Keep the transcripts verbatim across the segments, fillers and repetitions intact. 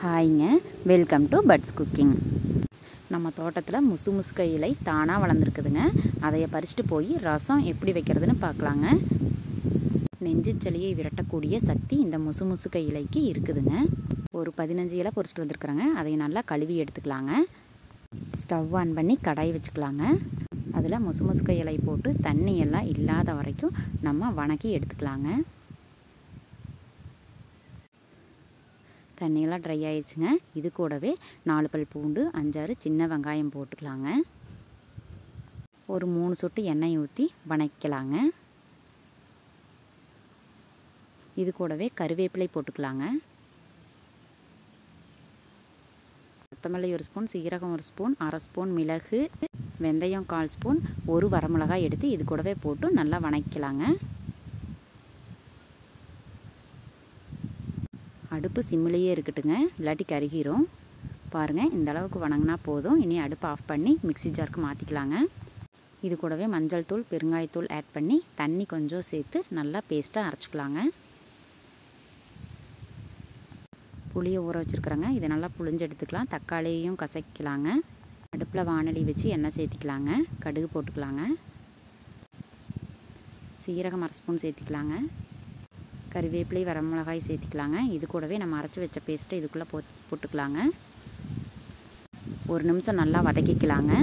ஹாய்ங்க, welcome to Buds Cooking. நம்ம தோட்டத்தில் முசு முசுக்க இலை தானாக வளர்ந்துருக்குதுங்க. அதைய பறிச்சுட்டு போய் ரசம் எப்படி வைக்கிறதுன்னு பார்க்கலாங்க. நெஞ்சு சளியை விரட்டக்கூடிய சக்தி இந்த முசு முசுக்க இலைக்கு இருக்குதுங்க. ஒரு பதினஞ்சு இலை பொறிச்சிட்டு வந்துருக்குறேங்க. அதை நல்லா கழுவி எடுத்துக்கலாங்க. ஸ்டவ் ஆன் பண்ணி கடாய் வச்சுக்கலாங்க. அதில் முசு முசுக்க இலை போட்டு தண்ணி எல்லாம் இல்லாத வரைக்கும் நம்ம வணக்கி எடுத்துக்கலாங்க. தண்ணியெல்லாம் ட்ரை ஆயிடுச்சுங்க. இது கூடவே நாலு பல் பூண்டு, அஞ்சாறு சின்ன வெங்காயம் போட்டுக்கலாங்க. ஒரு மூணு சொட்டு எண்ணெய் ஊற்றி வணக்கலாங்க. இது கூடவே கருவேப்பிலை போட்டுக்கலாங்க. கொத்தமல்லி ஒரு ஸ்பூன், சீரகம் ஒரு ஸ்பூன், அரை ஸ்பூன் மிளகு, வெந்தயம் கால் ஸ்பூன், ஒரு வரமிளகாய் எடுத்து இது கூடவே போட்டு நல்லா வணக்கலாங்க. அடுப்பு சிம்மிலேயே இருக்கட்டுங்க, இல்லாட்டி கருகிரும். பாருங்கள், இந்த அளவுக்கு வணங்கினா போதும். இனி அடுப்பு ஆஃப் பண்ணி மிக்ஸி ஜாருக்கு மாற்றிக்கலாங்க. இது கூடவே மஞ்சள் தூள், பெருங்காயத்தூள் ஆட் பண்ணி தண்ணி கொஞ்சம் சேர்த்து நல்லா பேஸ்ட்டாக அரைச்சிக்கலாங்க. புளியை ஊற வச்சுருக்குறேங்க. இதை நல்லா புளிஞ்சு எடுத்துக்கலாம். தக்காளியையும் கசக்கிக்கலாங்க. அடுப்பில் வானலி வச்சு எண்ணெய் சேர்த்திக்கலாங்க. கடுகு போட்டுக்கலாங்க. சீரகம் அரை ஸ்பூன் சேர்த்திக்கலாங்க. கருவேப்பிலை, வரமிளகாய் சேர்த்திக்கலாங்க. இது கூடவே நம்ம அரைச்சி வச்ச பேஸ்ட்டை இதுக்குள்ளே போ போட்டுக்கலாங்க. ஒரு நிமிஷம் நல்லா வதக்கிக்கலாங்க.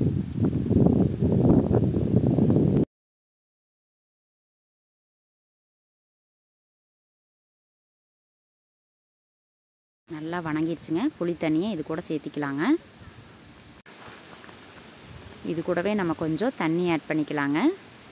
நல்லா வணங்கிடுச்சுங்க. புளி தண்ணியை இது கூட சேர்த்திக்கலாங்க. இது கூடவே நம்ம கொஞ்சம் தண்ணி ஆட் பண்ணிக்கலாங்க.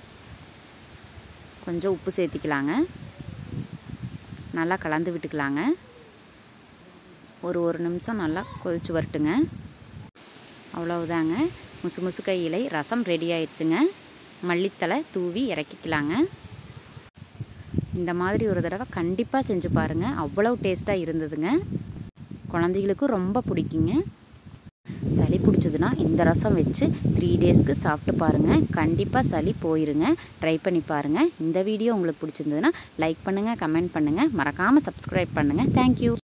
கொஞ்சம் உப்பு சேர்த்திக்கலாங்க. நல்லா கலந்து விட்டுக்கலாங்க. ஒரு ஒரு நிமிஷம் நல்லா கொதிச்சு வரட்டுங்க. அவ்வளவுதாங்க, முசு முசுக்க இலை ரசம் ரெடி ஆயிடுச்சுங்க. மல்லித்தலை தூவி இறக்கிக்கலாங்க. இந்த மாதிரி ஒரு தடவை கண்டிப்பாக செஞ்சு பாருங்கள். அவ்வளவு டேஸ்ட்டாக இருந்ததுங்க. குழந்தைகளுக்கும் ரொம்ப பிடிக்குங்க. சளி பிடிச்சதுன்னா இந்த ரசம் வச்சு த்ரீ டேஸ்க்கு சாப்பிட்டு பாருங்கள். கண்டிப்பாக சளி போயிருங்க. ட்ரை பண்ணி பாருங்கள். இந்த வீடியோ உங்களுக்கு பிடிச்சிருந்ததுன்னா லைக் பண்ணுங்கள், கமெண்ட் பண்ணுங்கள், மறக்காமல் சப்ஸ்கிரைப் பண்ணுங்கள். தேங்க்யூ.